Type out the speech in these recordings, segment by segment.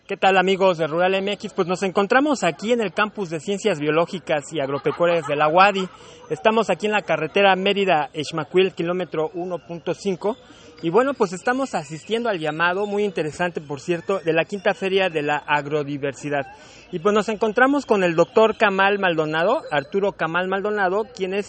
¿Qué tal, amigos de Rural MX? Pues nos encontramos aquí en el campus de Ciencias Biológicas y Agropecuarias de la UADY. Estamos aquí en la carretera Mérida-Exmaquil, kilómetro 1.5. Y bueno, pues estamos asistiendo al llamado, muy interesante por cierto, de la Quinta Feria de la Agrodiversidad. Y pues nos encontramos con el doctor Camal Maldonado, Arturo Camal Maldonado, quien es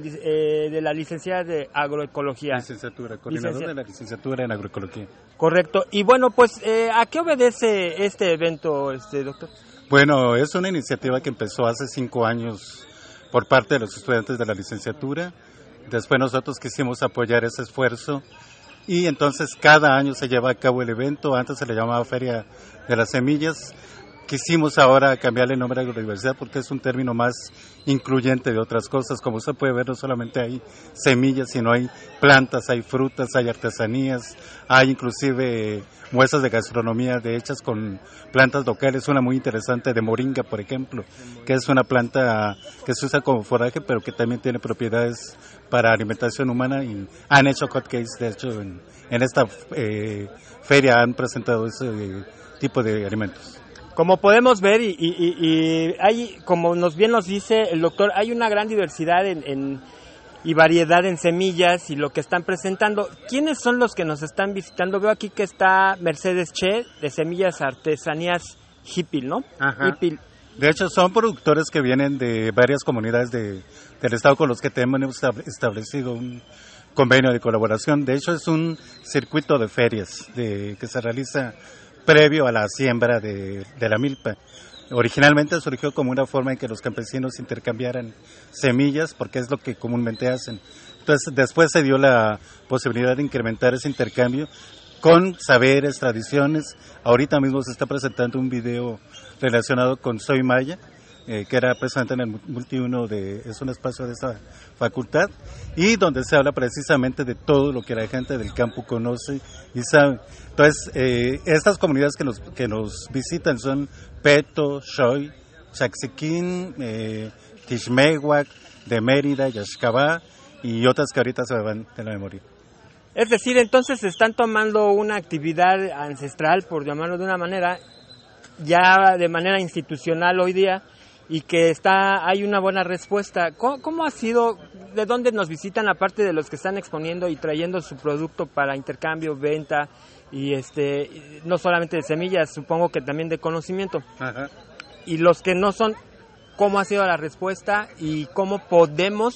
de la licenciada de Agroecología. Licenciatura, coordinador de la licenciatura en Agroecología. Correcto. Y bueno, pues, ¿a qué obedece este evento, doctor? Bueno, es una iniciativa que empezó hace 5 años por parte de los estudiantes de la licenciatura. Después nosotros quisimos apoyar ese esfuerzo y entonces cada año se lleva a cabo el evento. Antes se le llamaba Feria de las Semillas. Quisimos ahora cambiarle el nombre a agrodiversidad porque es un término más incluyente de otras cosas. Como usted puede ver, no solamente hay semillas, sino hay plantas, hay frutas, hay artesanías, hay inclusive muestras de gastronomía hechas con plantas locales. Una muy interesante de moringa, por ejemplo, que es una planta que se usa como foraje, pero que también tiene propiedades para alimentación humana, y han hecho hotcakes. De hecho, en esta feria han presentado ese tipo de alimentos. Como podemos ver, y hay, como bien nos dice el doctor, hay una gran diversidad y variedad en semillas y lo que están presentando. ¿Quiénes son los que nos están visitando? Veo aquí que está Mercedes Che, de Semillas Artesanías Hipil, ¿no? Ajá. Hipil. De hecho, son productores que vienen de varias comunidades del estado con los que hemos establecido un convenio de colaboración. De hecho, es un circuito de ferias que se realiza previo a la siembra de la milpa. Originalmente surgió como una forma en que los campesinos intercambiaran semillas, porque es lo que comúnmente hacen. Entonces, después se dio la posibilidad de incrementar ese intercambio con saberes, tradiciones. Ahorita mismo se está presentando un video relacionado con Soy Maya, que era precisamente en el Multi-1, es un espacio de esa facultad, y donde se habla precisamente de todo lo que la gente del campo conoce y sabe. Entonces, estas comunidades que nos visitan son Peto, Xoy, Chaxiquín, Tixmehuac, de Mérida, Yaxcabá, y otras que ahorita se me van de la memoria. Es decir, entonces están tomando una actividad ancestral, por llamarlo de una manera, ya de manera institucional hoy día, y que hay una buena respuesta. ¿Cómo ha sido? ¿De dónde nos visitan, aparte de los que están exponiendo y trayendo su producto para intercambio, venta, y no solamente de semillas, supongo que también de conocimiento? Ajá. Y los que no son, ¿cómo ha sido la respuesta y cómo podemos,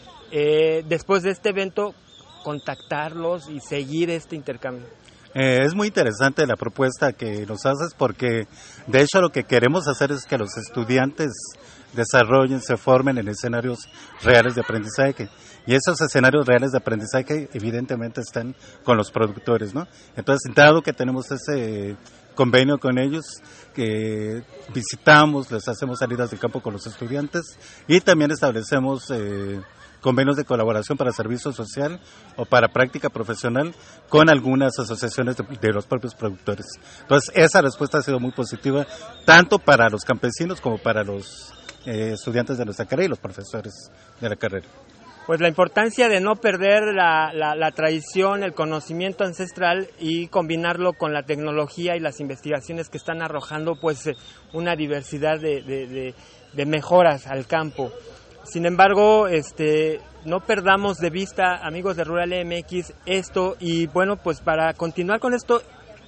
después de este evento, contactarlos y seguir este intercambio? Es muy interesante la propuesta que nos haces, porque de hecho lo que queremos hacer es que los estudiantes desarrollen, se formen en escenarios reales de aprendizaje, y esos escenarios reales de aprendizaje evidentemente están con los productores, ¿no? Entonces, dado que tenemos ese convenio con ellos, que visitamos, les hacemos salidas de campo con los estudiantes, y también establecemos convenios de colaboración para servicio social o para práctica profesional con algunas asociaciones de los propios productores. Entonces, esa respuesta ha sido muy positiva, tanto para los campesinos como para los estudiantes de nuestra carrera y los profesores de la carrera. Pues la importancia de no perder la tradición, el conocimiento ancestral, y combinarlo con la tecnología y las investigaciones que están arrojando pues una diversidad de mejoras al campo. Sin embargo, no perdamos de vista, amigos de Rural MX, esto, y bueno, pues para continuar con esto,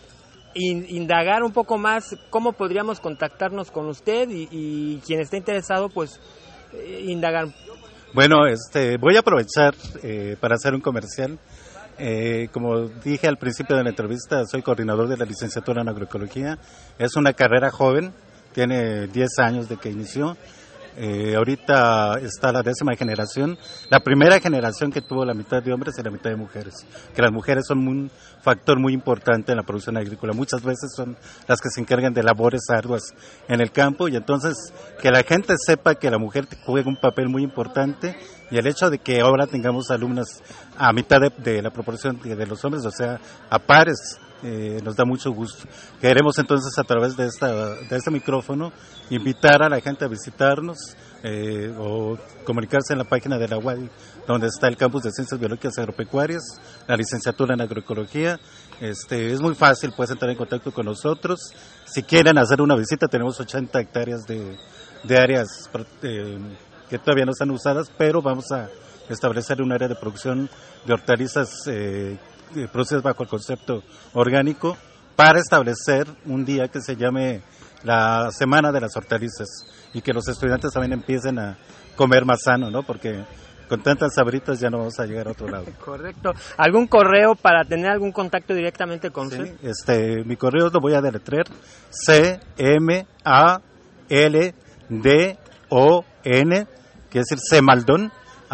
indagar un poco más cómo podríamos contactarnos con usted y quien esté interesado, pues indagar. Bueno, voy a aprovechar para hacer un comercial. Como dije al principio de la entrevista, soy coordinador de la licenciatura en Agroecología. Es una carrera joven, tiene 10 años de que inició. Ahorita está la 10ª generación, la primera generación que tuvo la mitad de hombres y la mitad de mujeres, que las mujeres son un factor muy importante en la producción agrícola. Muchas veces son las que se encargan de labores arduas en el campo, y entonces que la gente sepa que la mujer juega un papel muy importante, y el hecho de que ahora tengamos alumnas a mitad de la proporción de los hombres, o sea, a pares nos da mucho gusto. Queremos entonces a través de este micrófono invitar a la gente a visitarnos o comunicarse en la página de la UADY, donde está el campus de Ciencias Biológicas y Agropecuarias, la licenciatura en Agroecología. Es muy fácil, puedes entrar en contacto con nosotros. Si quieren hacer una visita, tenemos 80 hectáreas de áreas que todavía no están usadas, pero vamos a establecer un área de producción de hortalizas producidas bajo el concepto orgánico para establecer un día que se llame la Semana de las Hortalizas y que los estudiantes también empiecen a comer más sano, ¿no? Porque con tantas sabritas ya no vamos a llegar a otro lado. Correcto. ¿Algún correo para tener algún contacto directamente con usted? Mi correo lo voy a deletrear: CMALDON, que es decir, cmaldon,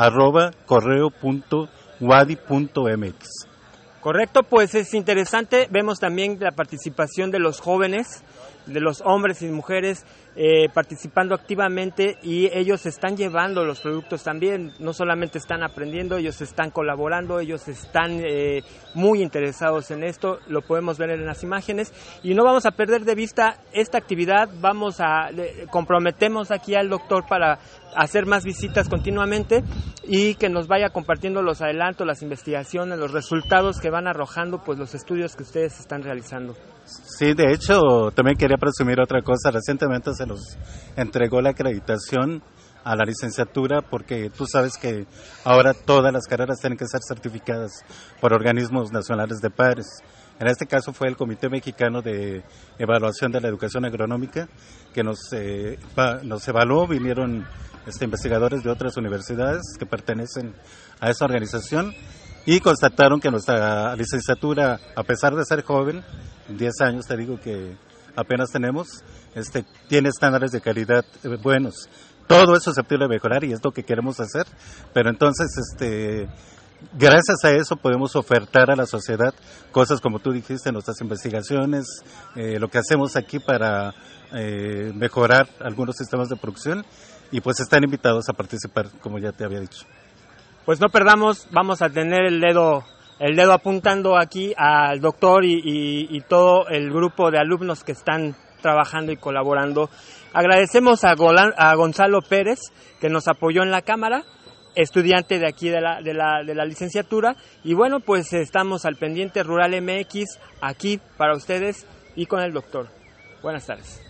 @correo.wadi.mx. Correcto, pues es interesante. Vemos también la participación de los jóvenes, de los hombres y mujeres participando activamente, y ellos están llevando los productos también. No solamente están aprendiendo, ellos están colaborando, ellos están muy interesados en esto. Lo podemos ver en las imágenes y no vamos a perder de vista esta actividad. Comprometemos aquí al doctor para hacer más visitas continuamente y que nos vaya compartiendo los adelantos, las investigaciones, los resultados que van arrojando pues los estudios que ustedes están realizando. Sí, de hecho, también quería presumir otra cosa. Recientemente se nos entregó la acreditación a la licenciatura, porque tú sabes que ahora todas las carreras tienen que ser certificadas por organismos nacionales de pares. En este caso fue el Comité Mexicano de Evaluación de la Educación Agronómica que nos evaluó. Vinieron investigadores de otras universidades que pertenecen a esa organización y constataron que nuestra licenciatura, a pesar de ser joven, 10 años te digo que apenas tenemos, tiene estándares de calidad buenos. Todo es susceptible de mejorar y es lo que queremos hacer, pero entonces gracias a eso podemos ofertar a la sociedad cosas como tú dijiste, nuestras investigaciones, lo que hacemos aquí para mejorar algunos sistemas de producción, y pues están invitados a participar, como ya te había dicho. Pues no perdamos, vamos a tener el dedo apuntando aquí al doctor y todo el grupo de alumnos que están trabajando y colaborando. Agradecemos a Gonzalo Pérez, que nos apoyó en la cámara, estudiante de aquí de la licenciatura, y bueno, pues estamos al pendiente. Rural MX aquí para ustedes y con el doctor. Buenas tardes.